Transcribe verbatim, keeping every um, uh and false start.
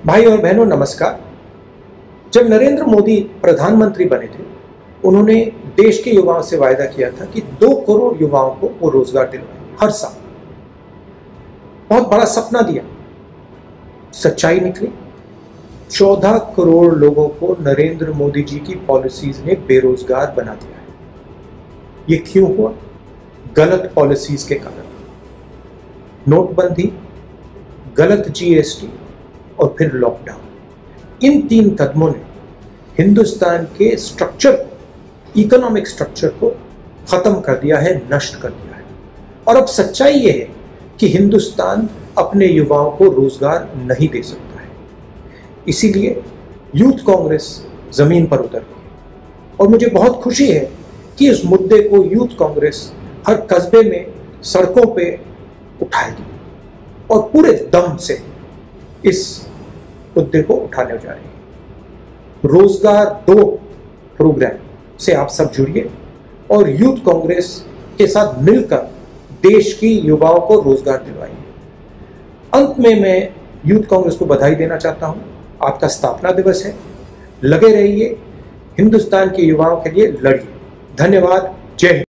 भाई और बहनों नमस्कार। जब नरेंद्र मोदी प्रधानमंत्री बने थे, उन्होंने देश के युवाओं से वायदा किया था कि दो करोड़ युवाओं को वो रोजगार दिलवाएंगे हर साल। बहुत बड़ा सपना दिया, सच्चाई निकली। चौदह करोड़ लोगों को नरेंद्र मोदी जी की पॉलिसीज ने बेरोजगार बना दिया है। ये क्यों हुआ? गलत पॉलिसीज के कारण। नोटबंदी, गलत जीएसटी और फिर लॉकडाउन। इन तीन कदमों ने हिंदुस्तान के स्ट्रक्चर को, इकोनॉमिक स्ट्रक्चर को खत्म कर दिया है, नष्ट कर दिया है। और अब सच्चाई यह है कि हिंदुस्तान अपने युवाओं को रोजगार नहीं दे सकता है। इसीलिए यूथ कांग्रेस जमीन पर उतर गई और मुझे बहुत खुशी है कि इस मुद्दे को यूथ कांग्रेस हर कस्बे में, सड़कों पे उठाएगी और पूरे दम से इस मुद्दे को उठाने जा रही है। रोजगार दो प्रोग्राम से आप सब जुड़िए और यूथ कांग्रेस के साथ मिलकर देश की युवाओं को रोजगार दिलवाइए। अंत में मैं यूथ कांग्रेस को बधाई देना चाहता हूं। आपका स्थापना दिवस है। लगे रहिए, हिंदुस्तान के युवाओं के लिए लड़िए। धन्यवाद। जय हिंद।